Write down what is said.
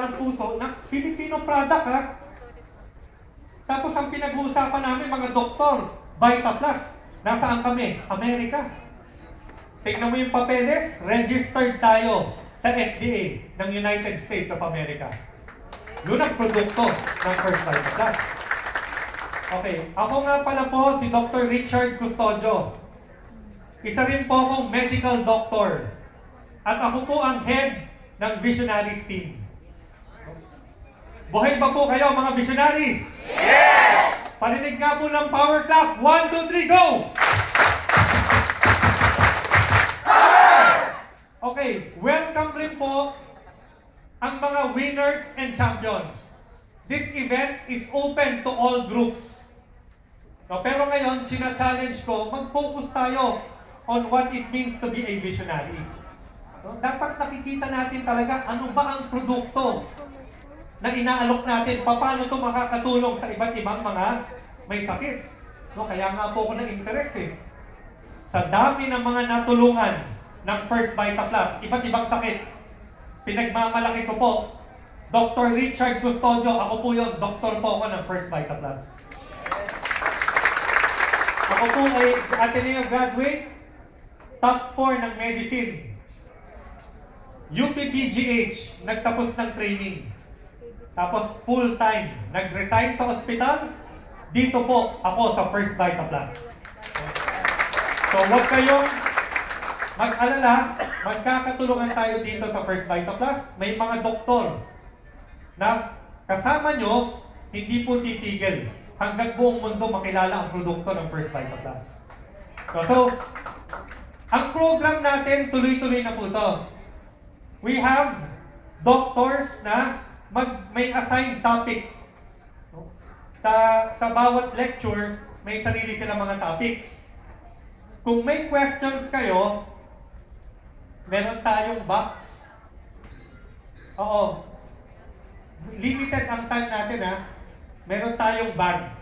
ng puso na Filipino product, ha? Tapos ang pinag-uusapan namin, mga doktor, VitaPlus. Nasaan kami? Amerika. Tingnan mo yung papeles, registered tayo sa FDA ng United States of America. Yun ang produkto ng First VitaPlus. Okay, ako nga pala po si Dr. Richard Custodio. Isa rin po akong medical doctor. At ako po ang head ng Visionaries team. Buhay ba po kayo, mga Visionaries? Yes! Parinig nga po ng power clap. 1, 2, 3, go! Okay, welcome rin po ang mga winners and champions. This event is open to all groups. No, pero ngayon, china-challenge ko, mag-focus tayo on what it means to be a visionary. No, dapat nakikita natin talaga ano ba ang produkto na inaalok natin, paano ito makakatulong sa iba't ibang mga may sakit. No, kaya nga po ako na-interest eh. Sa dami ng mga natulungan ng First VitaPlus, iba't ibang sakit, pinagmamalaki ko po, Dr. Richard Custodio, ako po yun, doktor po ako ng First VitaPlus. Ako po ay Ateneo graduate, top 4 ng medicine. UPPGH, nagtapos ng training. Tapos full-time, nag-resign sa ospital, dito po ako sa First VitaPlus. So huwag kayong mag-alala, magkakatulungan tayo dito sa First VitaPlus. May mga doktor na kasama nyo, hindi po titigil hanggang buong mundo makilala ang produkto ng First VitaPlus. So ang program natin, tuloy-tuloy na po ito. We have doctors na may assigned topic. Sa bawat lecture, may sarili silang mga topics. Kung may questions kayo, meron tayong box. Oo. Limited ang time natin, ha. Meron tayong bag.